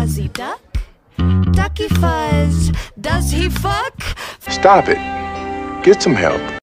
Fuzzy duck, ducky fuzz, does he fuck? Stop it. Get some help.